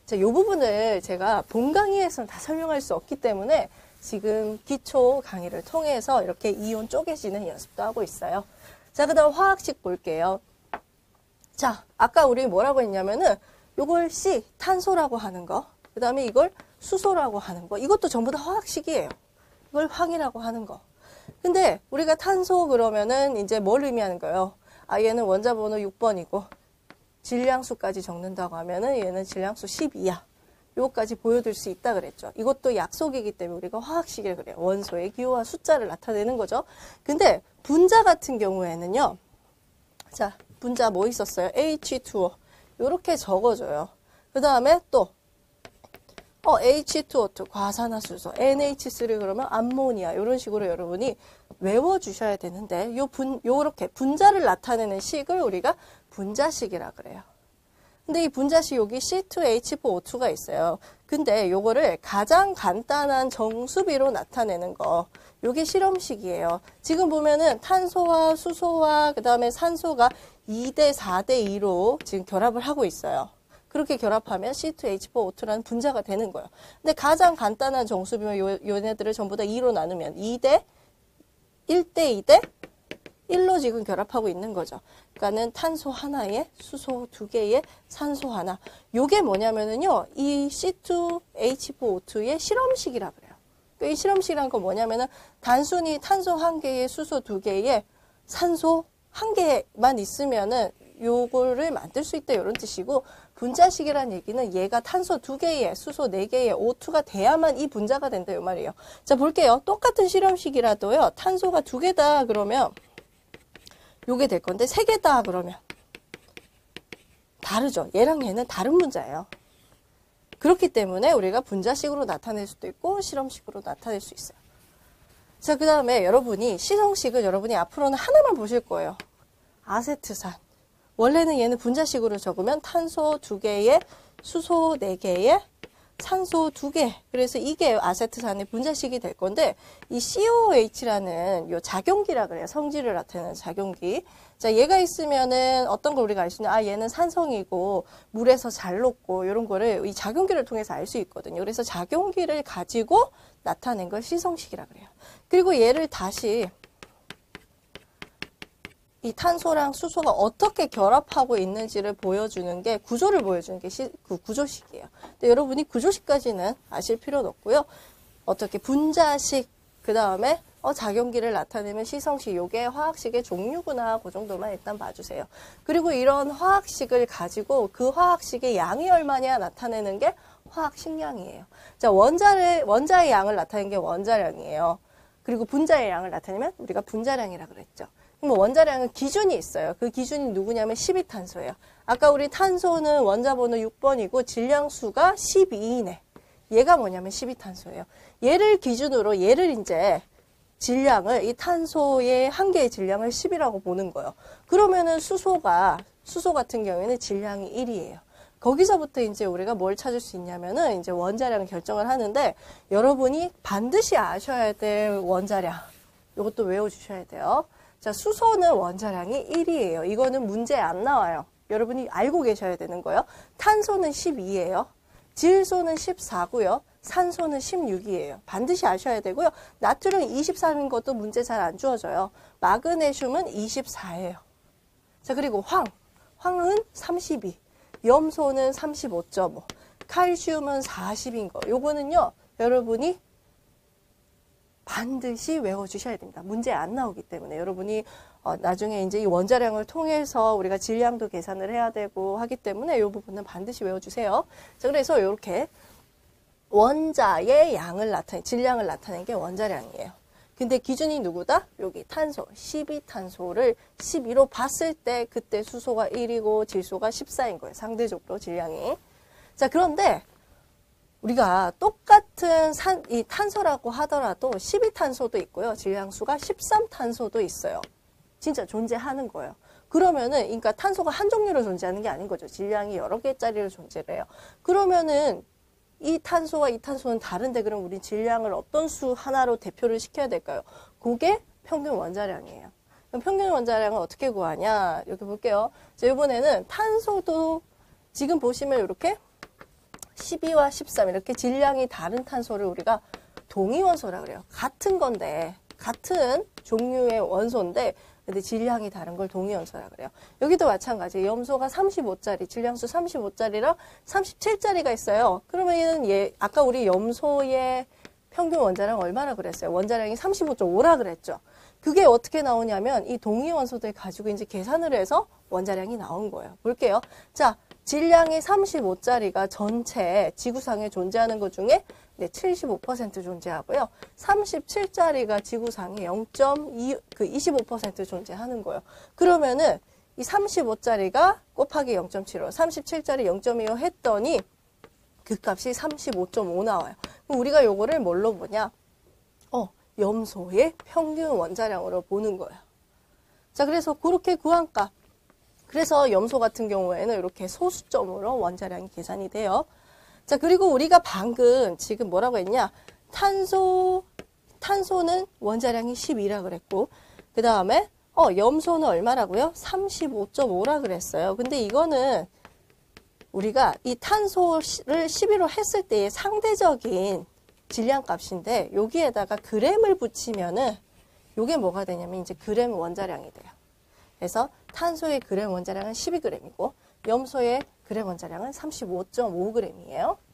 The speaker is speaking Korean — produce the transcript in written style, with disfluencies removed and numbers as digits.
자, 이 부분을 제가 본 강의에서는 다 설명할 수 없기 때문에 지금 기초 강의를 통해서 이렇게 이온 쪼개지는 연습도 하고 있어요. 자, 그 다음 화학식 볼게요. 자, 아까 우리 뭐라고 했냐면은 요걸 C, 탄소라고 하는 거, 그 다음에 이걸 수소라고 하는 거, 이것도 전부 다 화학식이에요. 이걸 황이라고 하는 거. 근데 우리가 탄소 그러면은 이제 뭘 의미하는 거예요? 아, 얘는 원자 번호 6번이고 질량수까지 적는다고 하면은 얘는 질량수 12야. 요거까지 보여줄 수 있다 그랬죠. 이것도 약속이기 때문에 우리가 화학식이라 그래요. 원소의 기호와 숫자를 나타내는 거죠. 근데 분자 같은 경우에는요. 자, 분자 뭐 있었어요? H2O. 요렇게 적어줘요. 그 다음에 또 H2O2 과산화수소, NH3 그러면 암모니아 이런 식으로 여러분이 외워주셔야 되는데 요렇게 분자를 나타내는 식을 우리가 분자식이라 그래요. 근데 이 분자식 여기 C2H4O2가 있어요. 근데 요거를 가장 간단한 정수비로 나타내는 거 요게 실험식이에요. 지금 보면은 탄소와 수소와 그 다음에 산소가 2대 4대 2로 지금 결합을 하고 있어요. 그렇게 결합하면 C2H4O2라는 분자가 되는 거예요. 근데 가장 간단한 정수비면 요네들을 전부 다 2로 나누면 2대 1대 2대 1로 지금 결합하고 있는 거죠. 그러니까는 탄소 하나에 수소 2개에 산소 하나. 요게 뭐냐면은요. 이 C2H4O2의 실험식이라 그래요. 그러니까 이 실험식이란 건 뭐냐면은 단순히 탄소 1개에 수소 2개에 산소 1개만 있으면은 요거를 만들 수 있다 이런 뜻이고 분자식이라는 얘기는 얘가 탄소 2개에 수소 4개에 O2가 돼야만 이 분자가 된다 이 말이에요. 자 볼게요. 똑같은 실험식이라도요. 탄소가 2개다 그러면 요게 될 건데 3개다 그러면 다르죠. 얘랑 얘는 다른 분자예요. 그렇기 때문에 우리가 분자식으로 나타낼 수도 있고 실험식으로 나타낼 수 있어요. 자, 그 다음에 여러분이 시성식을 여러분이 앞으로는 하나만 보실 거예요. 아세트산. 원래는 얘는 분자식으로 적으면 탄소 2개에 수소 4개에 산소 2개. 그래서 이게 아세트산의 분자식이 될 건데 이 COH라는 요 작용기라 그래요. 성질을 나타내는 작용기. 자, 얘가 있으면은 어떤 걸 우리가 알 수 있냐? 아, 얘는 산성이고 물에서 잘 녹고 이런 거를 이 작용기를 통해서 알 수 있거든요. 그래서 작용기를 가지고 나타낸 걸 시성식이라 그래요. 그리고 얘를 다시 이 탄소랑 수소가 어떻게 결합하고 있는지를 보여주는 게 구조를 보여주는 게 그 구조식이에요. 근데 여러분이 구조식까지는 아실 필요는 없고요. 어떻게 분자식 그 다음에 작용기를 나타내면 시성식 요게 화학식의 종류구나 그 정도만 일단 봐주세요. 그리고 이런 화학식을 가지고 그 화학식의 양이 얼마냐 나타내는 게 화학식량이에요. 자 원자의 양을 나타내는 게 원자량이에요. 그리고 분자의 양을 나타내면 우리가 분자량이라 그랬죠. 그럼 원자량은 기준이 있어요. 그 기준이 누구냐면 12탄소예요. 아까 우리 탄소는 원자 번호 6번이고 질량수가 12이네. 얘가 뭐냐면 12탄소예요. 얘를 기준으로 얘를 이제 질량을 이 탄소의 한 개의 질량을 10이라고 보는 거예요. 그러면은 수소 같은 경우에는 질량이 1이에요. 거기서부터 이제 우리가 뭘 찾을 수 있냐면은 이제 원자량을 결정을 하는데 여러분이 반드시 아셔야 될 원자량. 이것도 외워주셔야 돼요. 자, 수소는 원자량이 1이에요. 이거는 문제에 안 나와요. 여러분이 알고 계셔야 되는 거예요. 탄소는 12예요. 질소는 14고요. 산소는 16이에요. 반드시 아셔야 되고요. 나트륨 24인 것도 문제 잘 안 주어져요. 마그네슘은 24예요. 자, 그리고 황은 32, 염소는 35.5, 칼슘은 40인 거. 요거는요, 여러분이 반드시 외워주셔야 됩니다. 문제 안 나오기 때문에 여러분이 나중에 이제 이 원자량을 통해서 우리가 질량도 계산을 해야 되고 하기 때문에 이 부분은 반드시 외워주세요. 자, 그래서 이렇게 원자의 양을 질량을 나타내는 게 원자량이에요. 근데 기준이 누구다? 여기 탄소, 12탄소를 12로 봤을 때 그때 수소가 1이고 질소가 14인 거예요. 상대적으로 질량이. 자, 그런데 우리가 똑같은 이 탄소라고 하더라도 12탄소도 있고요. 질량수가 13탄소도 있어요. 진짜 존재하는 거예요. 그러면은, 그러니까 탄소가 한 종류로 존재하는 게 아닌 거죠. 질량이 여러 개짜리로 존재를 해요. 그러면은 이 탄소와 이 탄소는 다른데 그럼 우리 질량을 어떤 수 하나로 대표를 시켜야 될까요? 그게 평균 원자량이에요. 그럼 평균 원자량을 어떻게 구하냐? 여기 볼게요. 자, 이번에는 탄소도 지금 보시면 이렇게 12와 13 이렇게 질량이 다른 탄소를 우리가 동위원소라 그래요. 같은 건데, 같은 종류의 원소인데 근데 질량이 다른 걸 동위원소라 그래요. 여기도 마찬가지. 염소가 35짜리, 질량수 35짜리랑 37짜리가 있어요. 그러면 아까 우리 염소의 평균 원자량 얼마나 그랬어요? 원자량이 35.5라 그랬죠. 그게 어떻게 나오냐면 이 동위원소들 가지고 이제 계산을 해서 원자량이 나온 거예요. 볼게요. 자, 질량이 35짜리가 전체 지구상에 존재하는 것 중에 75% 존재하고요. 37짜리가 지구상에 25% 존재하는 거예요. 그러면은 이 35짜리가 곱하기 0.75, 37짜리 0.25 했더니 그 값이 35.5 나와요. 그럼 우리가 요거를 뭘로 보냐? 염소의 평균 원자량으로 보는 거예요. 자, 그래서 그렇게 구한 값. 그래서 염소 같은 경우에는 이렇게 소수점으로 원자량이 계산이 돼요. 자, 그리고 우리가 방금 지금 뭐라고 했냐? 탄소는 원자량이 12라 그랬고, 그 다음에, 염소는 얼마라고요? 35.5라 그랬어요. 근데 이거는 우리가 이 탄소를 12로 했을 때의 상대적인 질량 값인데, 여기에다가 그램을 붙이면은, 요게 뭐가 되냐면, 이제 그램 원자량이 돼요. 그래서 탄소의 그램 원자량은 12g이고, 염소의 그램 원자량은 35.5g이에요.